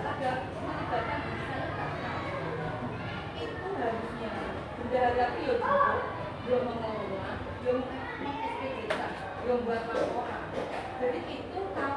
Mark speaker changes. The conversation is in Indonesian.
Speaker 1: ada melibatkan masyarakat. Itu harusnya bendahara itu belum mengelola, belum meng-SPJ, belum buat laporan. Jadi itu kalau